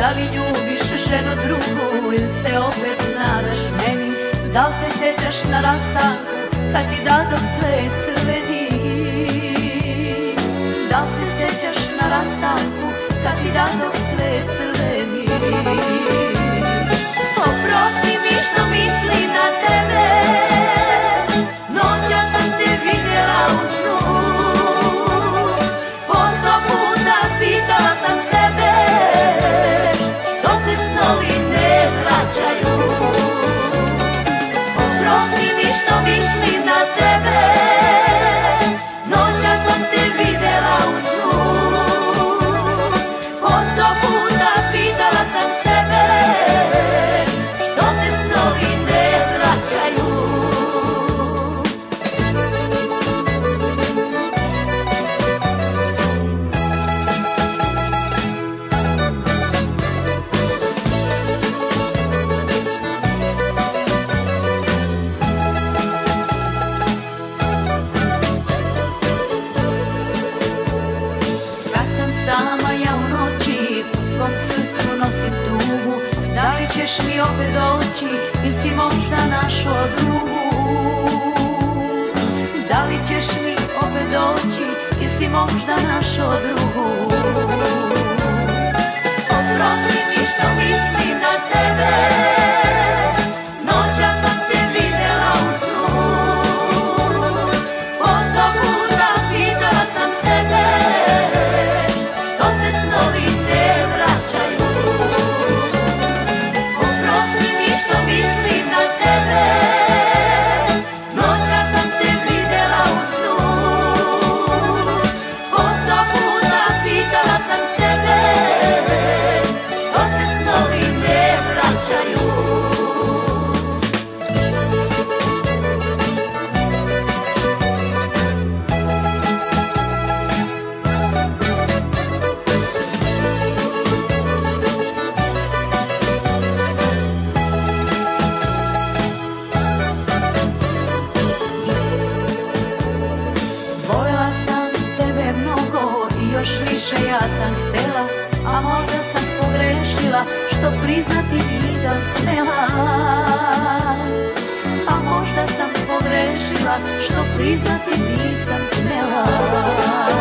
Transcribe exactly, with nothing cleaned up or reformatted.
Da li ljubiš ženu drugu ili se opet nadaš meni? Da li se sjećaš na rastanku kad ti dadok cvet crveni? Da li se sjećaš na rastanku kad ti dadok cvet crveni? Oprosti mi što mislim na tebe, noća sam te vidjela u snu. Po sto puta pitala sam sebe, što se snovi ne vraćaju. Oprosti mi što mislim na tebe, noća sam te vidjela u snu. Po sto puta pitala sam sebe, što se snovi ne vraćaju. Sama ja u noći u svom srcu nosim tugu. Da li ćeš mi opet doći ili si možda našao drugu? Da li ćeš mi opet doći ili si možda našao drugu? Oprosti mi što mislim na tebe, noća sam te vidjela u snu. Po sto puta pitala sam sebe, još više ja sam htjela, a možda sam pogrešila što priznati nisam smjela. A možda sam pogrešila što priznati nisam smjela.